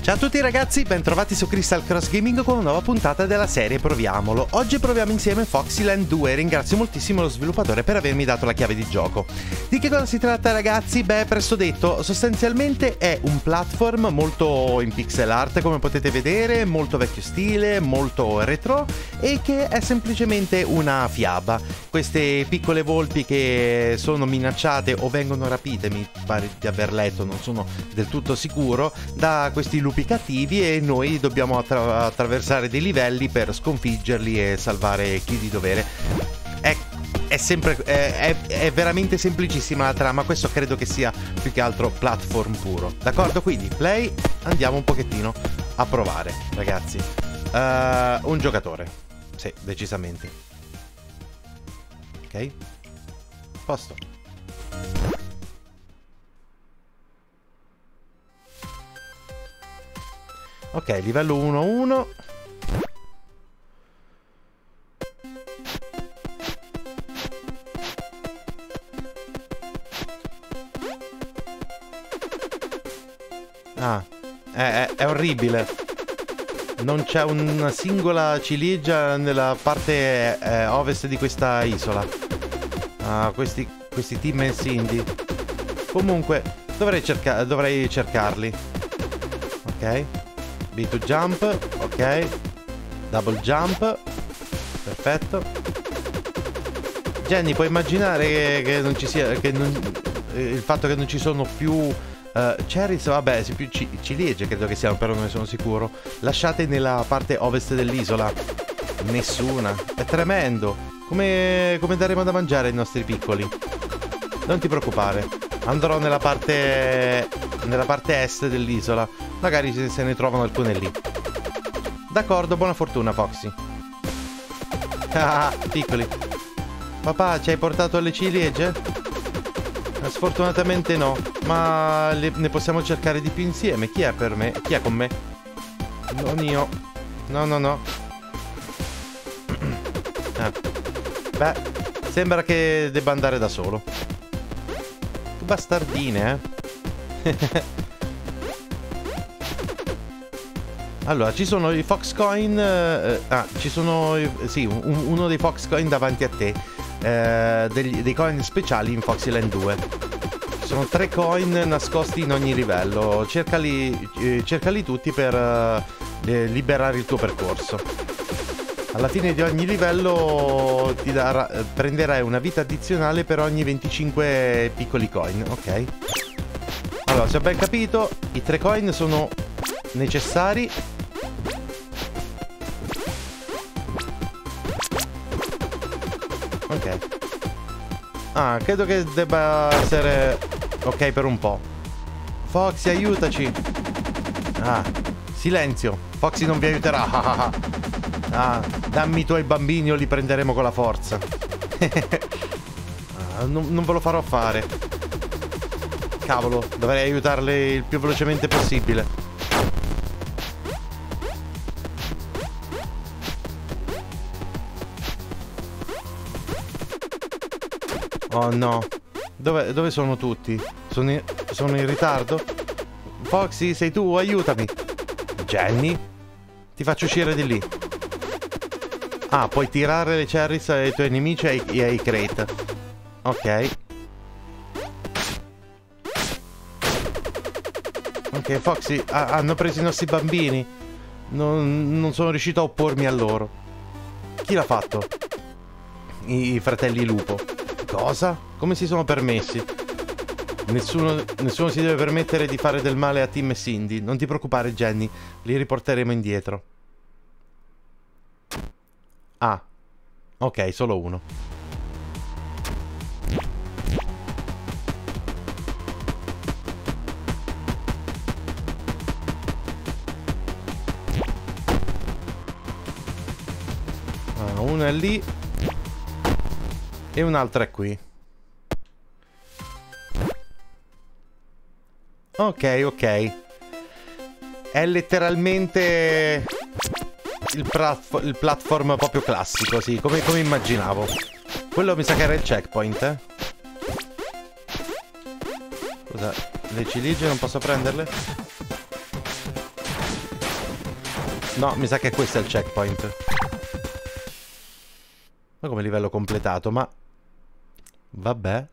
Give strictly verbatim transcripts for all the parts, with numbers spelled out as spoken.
Ciao a tutti ragazzi, bentrovati su Crystal Cross Gaming con una nuova puntata della serie Proviamolo. Oggi proviamo insieme Foxyland due e ringrazio moltissimo lo sviluppatore per avermi dato la chiave di gioco. Di che cosa si tratta ragazzi? Beh, presto detto, sostanzialmente è un platform molto in pixel art come potete vedere, molto vecchio stile, molto retro e che è semplicemente una fiaba. Queste piccole volpi che sono minacciate o vengono rapite, mi pare di aver letto, non sono del tutto sicuro, da questi lupi cattivi e noi dobbiamo attra attraversare dei livelli per sconfiggerli e salvare chi di dovere. È, è sempre è, è, è veramente semplicissima la trama, questo credo che sia più che altro platform puro. D'accordo? Quindi play, andiamo un pochettino a provare ragazzi. Uh, un giocatore, sì, decisamente. Ok, posto. Ok, livello uno uno. Ah, è, è, è orribile. Non c'è una singola ciliegia nella parte eh, ovest di questa isola. Ah, questi, questi Tim e Cindy. Comunque, dovrei, cerca dovrei cercarli. Ok. B to jump, ok. Double jump. Perfetto. Jenny, puoi immaginare che, che non ci sia che non, il fatto che non ci sono più uh, cherries, vabbè, più ciliegie credo che siano, però non ne sono sicuro, lasciate nella parte ovest dell'isola. Nessuna. È tremendo. Come, come daremo da mangiare ai nostri piccoli? Non ti preoccupare, andrò nella parte nella parte est dell'isola. Magari se, se ne trovano alcune lì. D'accordo, buona fortuna Foxy. Ah, piccoli. Papà, ci hai portato le ciliegie? Sfortunatamente no, ma le, ne possiamo cercare di più insieme. Chi è per me? Chi è con me? Non io. No, no, no. Ah. Beh, sembra che debba andare da solo. Che bastardine, eh? Allora, ci sono i Foxcoin. Eh, ah, ci sono. Sì, un, uno dei Foxcoin davanti a te. Eh, degli, dei coin speciali in Foxyland due. Ci sono tre coin nascosti in ogni livello. Cercali, eh, cercali tutti per eh, liberare il tuo percorso. Alla fine di ogni livello ti darà, prenderai una vita addizionale per ogni venticinque piccoli coin. Ok. Allora, se ho ben capito, i tre coin sono necessari. Ok. Ah, credo che debba essere ok per un po'. Foxy, aiutaci. Ah, silenzio. Foxy non vi aiuterà. Ah, dammi i tuoi bambini o li prenderemo con la forza. Ah, non, non ve lo farò fare. Cavolo, dovrei aiutarli il più velocemente possibile. Oh no. Dove, dove sono tutti? Sono in, sono in ritardo? Foxy, sei tu? Aiutami. Jenny? Ti faccio uscire di lì. Ah, puoi tirare le cherries ai tuoi nemici e ai, e ai crate. Ok. Ok, Foxy, ah, hanno preso i nostri bambini. Non, non sono riuscito a oppormi a loro. Chi l'ha fatto? I, I fratelli lupo. Cosa? Come si sono permessi? Nessuno, nessuno si deve permettere di fare del male a Tim e Cindy. Non ti preoccupare, Jenny. Li riporteremo indietro. Ah. Ok, solo uno. Ah, uno è lì. E un'altra è qui. Ok, ok. È letteralmente il, il platform proprio classico, sì, come, come immaginavo. Quello mi sa che era il checkpoint, eh. Scusa, le ciliegie non posso prenderle? No, mi sa che questo è il checkpoint. Ma come livello completato, ma... Vabbè.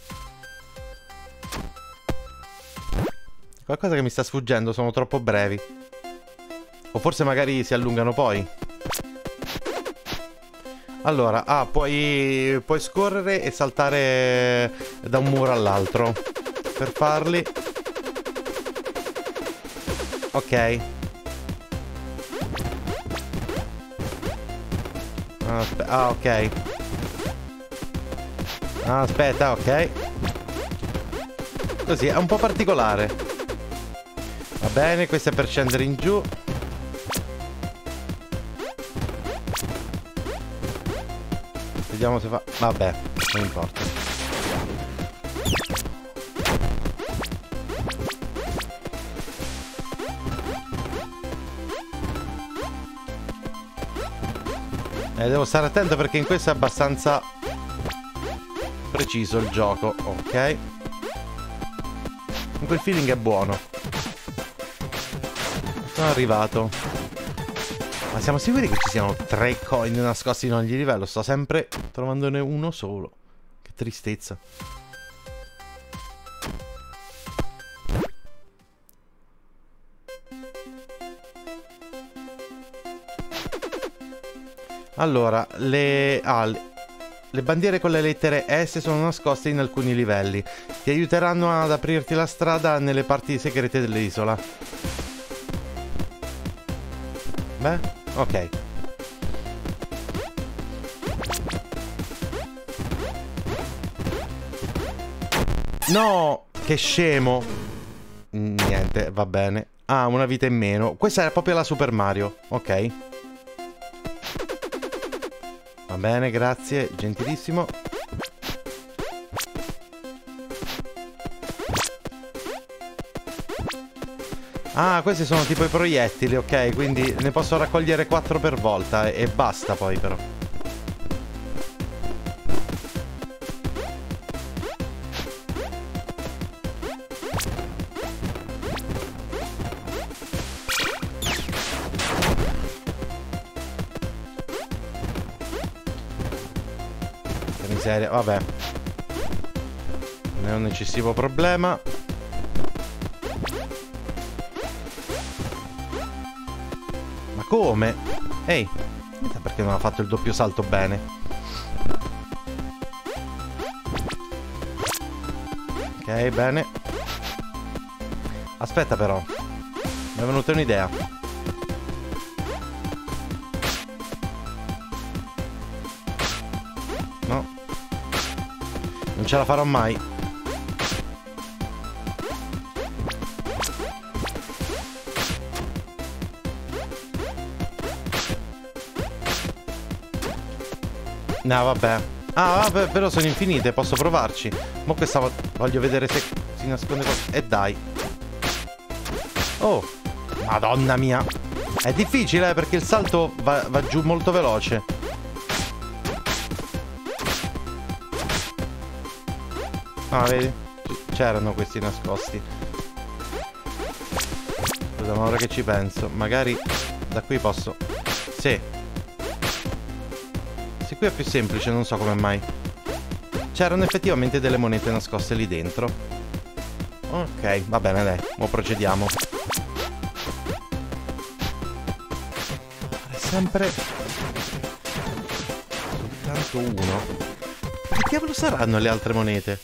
Qualcosa che mi sta sfuggendo, sono troppo brevi. O forse magari si allungano poi. Allora, ah, puoi, puoi scorrere e saltare da un muro all'altro. Per farli... Ok. Aspe ah, ok. Ah, aspetta, ok. Così, è un po' particolare. Va bene, questo è per scendere in giù. Vediamo se fa... Vabbè, non importa. Eh, devo stare attento perché in questo è abbastanza preciso il gioco. Ok. Quel feeling è buono. Sono arrivato. Ma siamo sicuri che ci siano tre coin nascosti in ogni livello? Sto sempre trovandone uno solo. Che tristezza. Allora, le... Ah, le... le bandiere con le lettere S sono nascoste in alcuni livelli. Ti aiuteranno ad aprirti la strada nelle parti segrete dell'isola. Beh, ok. No, che scemo. Niente, va bene. Ah, una vita in meno. Questa era proprio la Super Mario. Ok. Va bene, grazie, gentilissimo. Ah, questi sono tipo i proiettili, ok? Quindi ne posso raccogliere quattro per volta e basta poi però. Che miseria, vabbè. Non è un eccessivo problema. Come? Ehi, perché non ha fatto il doppio salto bene? Ok, bene. Aspetta però. Mi è venuta un'idea. No. Non ce la farò mai. No, vabbè. Ah, vabbè, però sono infinite, posso provarci. Ma questa volta voglio vedere se si nasconde qualcosa. E dai. Oh, madonna mia. È difficile, eh, perché il salto va, va giù molto veloce. Ah, vedi? C'erano questi nascosti. Scusa, ma ora che ci penso, magari da qui posso... Sì. Se qui è più semplice, non so come mai. C'erano effettivamente delle monete nascoste lì dentro. Ok, va bene, dai. Mo' procediamo. È sempre... soltanto uno. Che diavolo saranno le altre monete?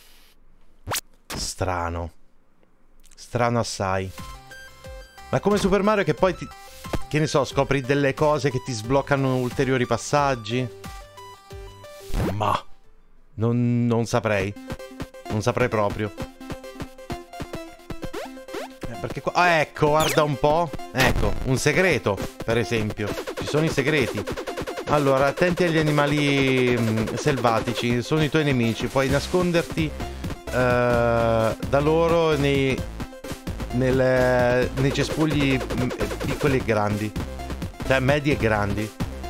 Strano. Strano assai. Ma come Super Mario che poi ti... Che ne so, scopri delle cose che ti sbloccano ulteriori passaggi? Ma... Non, non saprei. Non saprei proprio. Eh, perché qua... Ah, ecco, guarda un po'. Ecco, un segreto, per esempio. Ci sono i segreti. Allora, attenti agli animali mh, selvatici. Sono i tuoi nemici. Puoi nasconderti uh, da loro nei... Nel, nei cespugli piccoli e grandi. Cioè medi e grandi.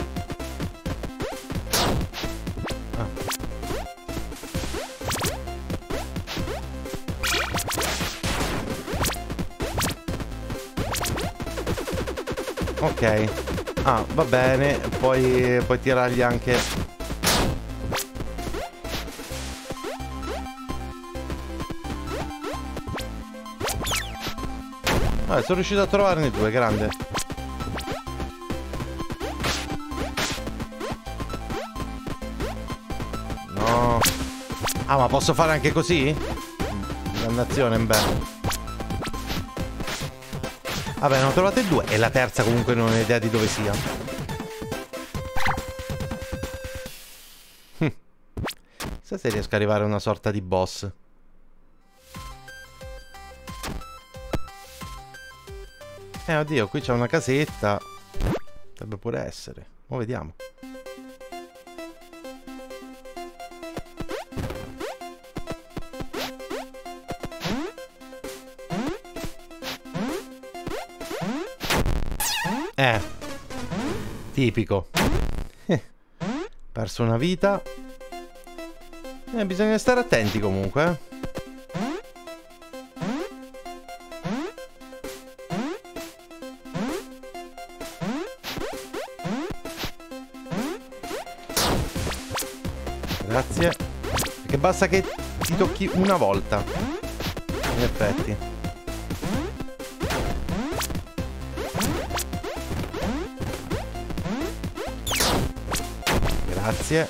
Ah. Ok. Ah, va bene. Poi puoi tirargli anche... Ah, sono riuscito a trovarne due, grande. No. Ah, ma posso fare anche così? Dannazione, beh. Vabbè, ne ho trovate due. E la terza comunque non ho idea di dove sia. Hm. Chissà se riesco ad arrivare a una sorta di boss. Eh, oddio, qui c'è una casetta. Potrebbe pure essere. Mo' vediamo. Eh. Tipico. Eh. Perso una vita. Eh, bisogna stare attenti comunque, eh. Grazie. Perché basta che ti tocchi una volta. In effetti. Grazie.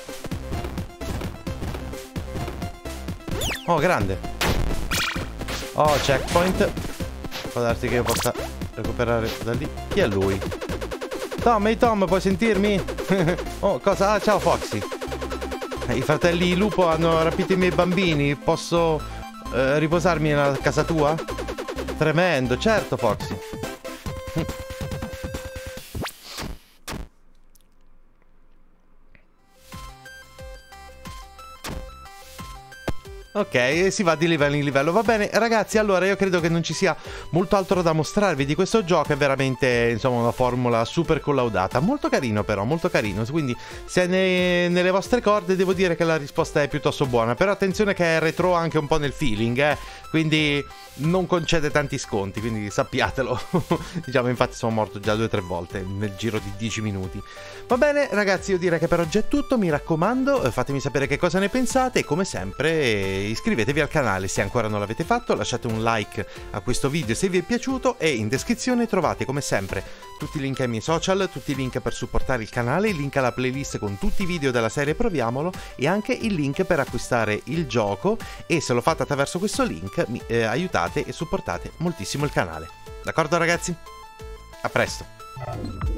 Oh, grande. Oh, checkpoint. Può darsi che io possa recuperare da lì. Chi è lui? Tom, ehi Tom, puoi sentirmi? Oh, cosa? Ah, ciao Foxy. I fratelli lupo hanno rapito i miei bambini. Posso eh, riposarmi nella casa tua? Tremendo, certo Foxy. Ok, si va di livello in livello. Va bene, ragazzi, allora io credo che non ci sia molto altro da mostrarvi di questo gioco. È veramente, insomma, una formula super collaudata. Molto carino però, molto carino. Quindi se è ne, nelle vostre corde devo dire che la risposta è piuttosto buona. Però attenzione che è retro anche un po' nel feeling, eh. Quindi non concede tanti sconti, quindi sappiatelo. Diciamo, infatti sono morto già due o tre volte nel giro di dieci minuti. Va bene, ragazzi, io direi che per oggi è tutto. Mi raccomando, fatemi sapere che cosa ne pensate. E come sempre iscrivetevi al canale se ancora non l'avete fatto, lasciate un like a questo video se vi è piaciuto e in descrizione trovate come sempre tutti i link ai miei social, tutti i link per supportare il canale, il link alla playlist con tutti i video della serie Proviamolo e anche il link per acquistare il gioco, e se lo fate attraverso questo link mi eh, aiutate e supportate moltissimo il canale. D'accordo ragazzi? A presto!